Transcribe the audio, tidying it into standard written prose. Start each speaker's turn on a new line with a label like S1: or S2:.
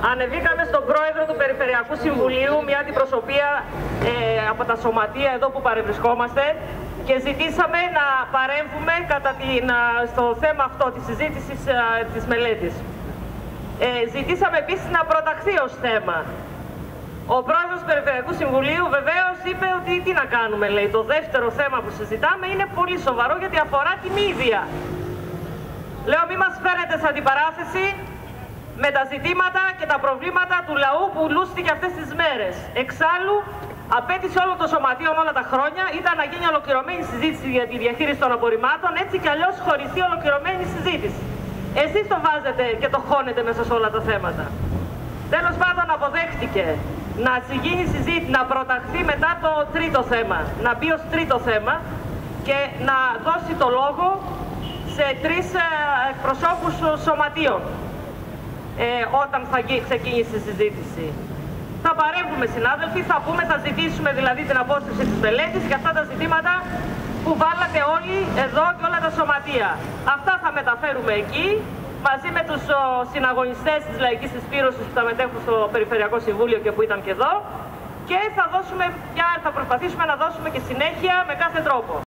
S1: Ανεβήκαμε στον πρόεδρο του Περιφερειακού Συμβουλίου, μια αντιπροσωπεία από τα σωματεία εδώ που παρευρισκόμαστε, και ζητήσαμε να παρέμβουμε στο θέμα αυτό της συζήτησης της μελέτης. Ζητήσαμε επίσης να προταχθεί ως θέμα. Ο πρόεδρος του Περιφερειακού Συμβουλίου βεβαίως είπε ότι τι να κάνουμε, λέει, το δεύτερο θέμα που συζητάμε είναι πολύ σοβαρό γιατί αφορά την ίδια. Λέω, μη μας φέρετε σε αντιπαράθεση με τα ζητήματα και τα προβλήματα του λαού που λούστηκε αυτές τις μέρες. Εξάλλου, απέτηση όλων των σωματείων όλα τα χρόνια ήταν να γίνει ολοκληρωμένη συζήτηση για τη διαχείριση των απορριμμάτων, έτσι κι αλλιώς χωριστή ολοκληρωμένη συζήτηση. Εσείς το βάζετε και το χώνετε μέσα σε όλα τα θέματα. Τέλος πάντων, αποδέχτηκε να γίνει συζήτηση, να προταχθεί μετά το τρίτο θέμα, να μπει ως τρίτο θέμα και να δώσει το λόγο σε 3 εκπροσώπους σωματείων όταν θα ξεκινήσει η συζήτηση. Θα παρέμβουμε, συνάδελφοι, θα ζητήσουμε δηλαδή την απόσυρση της μελέτης και αυτά τα ζητήματα που βάλατε όλοι εδώ και όλα τα σωματεία. Αυτά θα μεταφέρουμε εκεί, μαζί με τους συναγωνιστές της Λαϊκής Συσπήρωσης που θα μετέχουν στο Περιφερειακό Συμβούλιο και που ήταν και εδώ, και θα προσπαθήσουμε να δώσουμε και συνέχεια με κάθε τρόπο.